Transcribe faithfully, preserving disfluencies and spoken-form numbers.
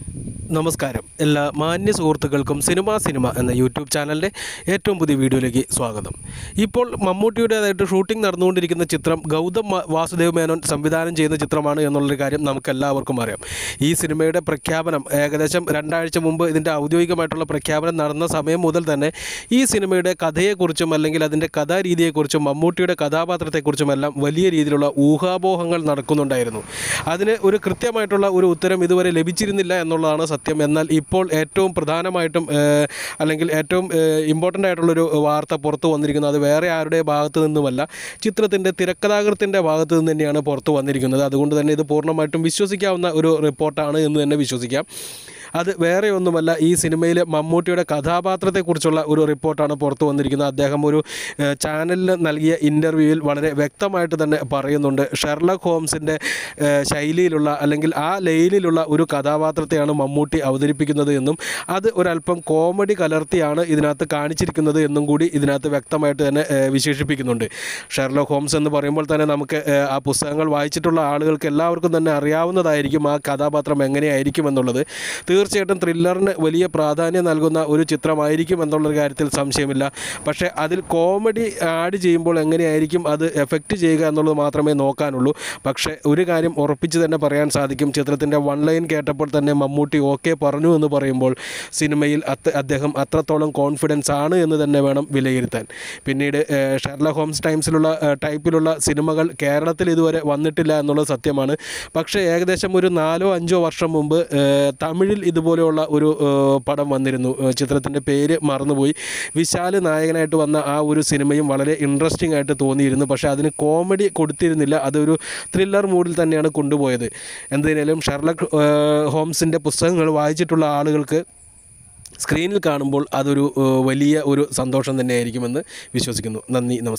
നമസ്കാരം. എല്ലാ മാന്യ സുഹൃത്തുക്കൾക്കും സിനിമ സിനിമ എന്ന യൂട്യൂബ് ചാനലിൻ്റെ ഏറ്റവും പുതിയ വീഡിയോയിലേക്ക് സ്വാഗതം. ഇപ്പോൾ മമ്മൂട്ടിയുടേതായിട്ട് ഷൂട്ടിംഗ് നടന്നുകൊണ്ടിരിക്കുന്ന ചിത്രം ഗൗതം വാസുദേവ് മേനോൻ സംവിധാനം ചെയ്യുന്ന ചിത്രമാണ് എന്നുള്ളൊരു കാര്യം നമുക്കെല്ലാവർക്കും അറിയാം. ഈ സിനിമയുടെ പ്രഖ്യാപനം ഏകദേശം രണ്ടാഴ്ച മുമ്പ് ഇതിൻ്റെ ഔദ്യോഗികമായിട്ടുള്ള പ്രഖ്യാപനം നടന്ന സമയം മുതൽ തന്നെ ഈ സിനിമയുടെ കഥയെക്കുറിച്ചും അല്ലെങ്കിൽ അതിൻ്റെ കഥാരീതിയെക്കുറിച്ചും മമ്മൂട്ടിയുടെ കഥാപാത്രത്തെക്കുറിച്ചുമെല്ലാം വലിയ രീതിയിലുള്ള ഊഹാപോഹങ്ങൾ നടക്കുന്നുണ്ടായിരുന്നു. അതിന് ഒരു കൃത്യമായിട്ടുള്ള ഒരു ഉത്തരം ഇതുവരെ ലഭിച്ചിരുന്നില്ല എന്നുള്ളതാണ് സത്യം. എന്നാൽ ഇപ്പോൾ ഏറ്റവും പ്രധാനമായിട്ടും അല്ലെങ്കിൽ ഏറ്റവും ഇമ്പോർട്ടൻ്റ് ആയിട്ടുള്ളൊരു വാർത്ത പുറത്തു വന്നിരിക്കുന്നത് അത് വേറെ ആരുടെ ഭാഗത്തു നിന്നുമല്ല, ചിത്രത്തിൻ്റെ തിരക്കഥാകൃത്തിൻ്റെ ഭാഗത്തു നിന്ന് തന്നെയാണ് പുറത്തു വന്നിരിക്കുന്നത്. അതുകൊണ്ട് തന്നെ ഇത് പൂർണ്ണമായിട്ടും വിശ്വസിക്കാവുന്ന ഒരു റിപ്പോർട്ടാണ് എന്ന് തന്നെ വിശ്വസിക്കാം. അത് വേറെ ഒന്നുമല്ല, ഈ സിനിമയിലെ മമ്മൂട്ടിയുടെ കഥാപാത്രത്തെക്കുറിച്ചുള്ള ഒരു റിപ്പോർട്ടാണ് പുറത്തു വന്നിരിക്കുന്നത്. അദ്ദേഹം ഒരു ചാനലിന് നൽകിയ ഇൻ്റർവ്യൂവിൽ വളരെ വ്യക്തമായിട്ട് തന്നെ പറയുന്നുണ്ട്, ഷെർലക് ഹോംസിൻ്റെ ശൈലിയിലുള്ള അല്ലെങ്കിൽ ആ ലൈനിലുള്ള ഒരു കഥാപാത്രത്തെയാണ് മമ്മൂട്ടി അവതരിപ്പിക്കുന്നത് എന്നും അത് ഒരല്പം കോമഡി കലർത്തിയാണ് ഇതിനകത്ത് കാണിച്ചിരിക്കുന്നത് എന്നും കൂടി ഇതിനകത്ത് വ്യക്തമായിട്ട് തന്നെ വിശേഷിപ്പിക്കുന്നുണ്ട്. ഷെർലക് ഹോംസ് എന്ന് പറയുമ്പോൾ തന്നെ നമുക്ക് ആ പുസ്തകങ്ങൾ വായിച്ചിട്ടുള്ള ആളുകൾക്ക് എല്ലാവർക്കും തന്നെ അറിയാവുന്നതായിരിക്കും ആ കഥാപാത്രം എങ്ങനെയായിരിക്കും എന്നുള്ളത്. തീർച്ചയായിട്ടും ത്രില്ലറിന് വലിയ പ്രാധാന്യം നൽകുന്ന ഒരു ചിത്രമായിരിക്കും എന്നുള്ളൊരു കാര്യത്തിൽ സംശയമില്ല. പക്ഷേ അതിൽ കോമഡി ആഡ് ചെയ്യുമ്പോൾ എങ്ങനെയായിരിക്കും അത് എഫക്റ്റ് ചെയ്യുക എന്നുള്ളത് മാത്രമേ നോക്കാനുള്ളൂ. പക്ഷേ ഒരു കാര്യം ഉറപ്പിച്ച് തന്നെ പറയാൻ സാധിക്കും, ചിത്രത്തിൻ്റെ വൺ ലൈൻ കേട്ടപ്പോൾ തന്നെ മമ്മൂട്ടി ഓക്കെ പറഞ്ഞു എന്ന് പറയുമ്പോൾ സിനിമയിൽ അത്ത് അദ്ദേഹം അത്രത്തോളം കോൺഫിഡൻസ് ആണ് എന്ന് തന്നെ വേണം വിലയിരുത്താൻ. പിന്നീട് ഷെർലക് ഹോംസ് ടൈംസിലുള്ള ടൈപ്പിലുള്ള സിനിമകൾ കേരളത്തിൽ ഇതുവരെ വന്നിട്ടില്ല എന്നുള്ളത് സത്യമാണ്. പക്ഷേ ഏകദേശം ഒരു നാലോ അഞ്ചോ വർഷം മുമ്പ് തമിഴിൽ ഇതുപോലെയുള്ള ഒരു പടം വന്നിരുന്നു. ചിത്രത്തിൻ്റെ പേര് മറന്നുപോയി. വിശാൽ നായകനായിട്ട് വന്ന ആ ഒരു സിനിമയും വളരെ ഇൻട്രസ്റ്റിംഗ് ആയിട്ട് തോന്നിയിരുന്നു. പക്ഷേ അതിന് കോമഡി കൊടുത്തിരുന്നില്ല, അതൊരു ത്രില്ലർ മൂഡിൽ തന്നെയാണ് കൊണ്ടുപോയത്. എന്തായാലും ഷെർലക് ഹോംസിൻ്റെ പുസ്തകങ്ങൾ വായിച്ചിട്ടുള്ള ആളുകൾക്ക് സ്ക്രീനിൽ കാണുമ്പോൾ അതൊരു വലിയ ഒരു സന്തോഷം തന്നെയായിരിക്കുമെന്ന് വിശ്വസിക്കുന്നു. നന്ദി, നമസ്കാരം.